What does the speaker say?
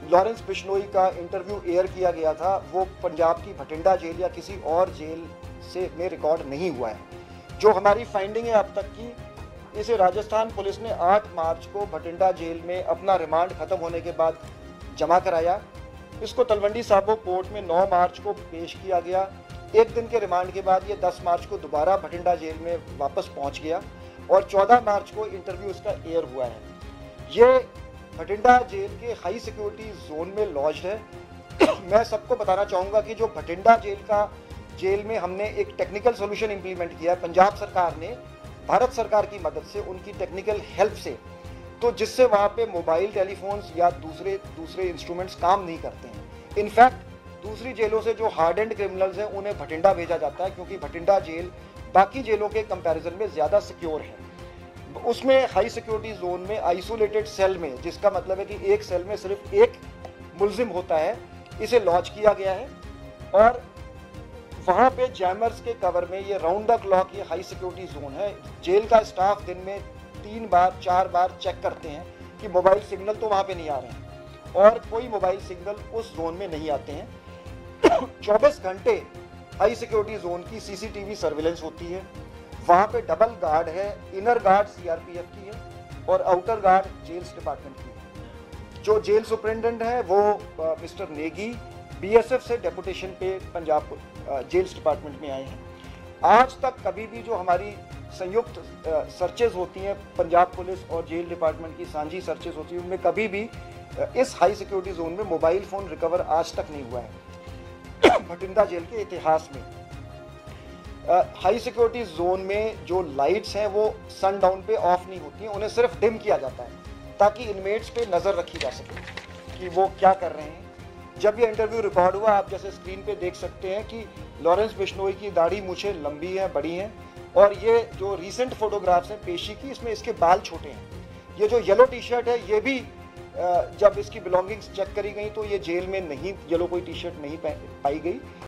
Lawrence Bishnoi का interview air किया गया था वो पंजाब की भटिंडा जेल या किसी और जेल से में रिकॉर्ड नहीं हुआ है। जो हमारी फाइंडिंग है अब तक की, इसे राजस्थान पुलिस ने 8 मार्च को भटिंडा जेल में अपना रिमांड खत्म होने के बाद जमा कराया। इसको तलवंडी साबो कोर्ट में 9 मार्च को पेश किया गया। एक दिन के रिमांड के बाद ये 10 मार्च को दोबारा भटिंडा जेल में वापस पहुंच गया और 14 मार्च को इंटरव्यू इसका एयर हुआ है। ये भटिंडा जेल के हाई सिक्योरिटी जोन में लॉज्ड है। मैं सबको बताना चाहूँगा कि जो भटिंडा जेल में हमने एक टेक्निकल सोल्यूशन इम्प्लीमेंट किया है पंजाब सरकार ने, भारत सरकार की मदद से, उनकी टेक्निकल हेल्प से, तो जिससे वहाँ पे मोबाइल टेलीफोन्स या दूसरे इंस्ट्रूमेंट्स काम नहीं करते हैं। इनफैक्ट दूसरी जेलों से जो हार्ड एंड क्रिमिनल्स हैं उन्हें भटिंडा भेजा जाता है क्योंकि भटिंडा जेल बाकी जेलों के कंपैरिजन में ज़्यादा सिक्योर है। उसमें हाई सिक्योरिटी जोन में आइसोलेटेड सेल में, जिसका मतलब है कि एक सेल में सिर्फ एक मुलजिम होता है, इसे लॉन्च किया गया है और वहाँ पे जैमर्स के कवर में ये राउंड द क्लॉक ये हाई सिक्योरिटी जोन है। जेल का स्टाफ दिन में 3 बार 4 बार चेक करते हैं कि मोबाइल सिग्नल तो वहाँ पे नहीं आ रहे हैं और कोई मोबाइल सिग्नल उस जोन में नहीं आते हैं। 24 घंटे हाई सिक्योरिटी जोन की सीसीटीवी सर्विलेंस होती है। वहाँ पे डबल गार्ड है, इनर गार्ड सीआरपीएफ की है और आउटर गार्ड जेल्स डिपार्टमेंट की है। जो जेल सुपरिटेंडेंट है वो मिस्टर नेगी बीएसएफ से डेपुटेशन पे पंजाब जेल्स डिपार्टमेंट में आए हैं। आज तक कभी भी जो हमारी संयुक्त सर्चेज होती हैं पंजाब पुलिस और जेल डिपार्टमेंट की साझी सर्चेज होती हैं, उनमें कभी भी इस हाई सिक्योरिटी जोन में मोबाइल फ़ोन रिकवर आज तक नहीं हुआ है भटिंडा जेल के इतिहास में। हाई सिक्योरिटी जोन में जो लाइट्स हैं वो सनडाउन पे ऑफ नहीं होती हैं, उन्हें सिर्फ डिम किया जाता है ताकि इनमेट्स पे नज़र रखी जा सके कि वो क्या कर रहे हैं। जब ये इंटरव्यू रिकॉर्ड हुआ, आप जैसे स्क्रीन पे देख सकते हैं कि लॉरेंस बिश्नोई की दाढ़ी मूछें लंबी हैं, बड़ी हैं और ये जो रीसेंट फोटोग्राफ्स हैं पेशी की, इसमें इसके बाल छोटे हैं। ये जो येलो टी शर्ट है ये भी जब इसकी बिलोंगिंग्स चेक करी गई तो ये जेल में नहीं, येलो कोई टी शर्ट नहीं पाई गई।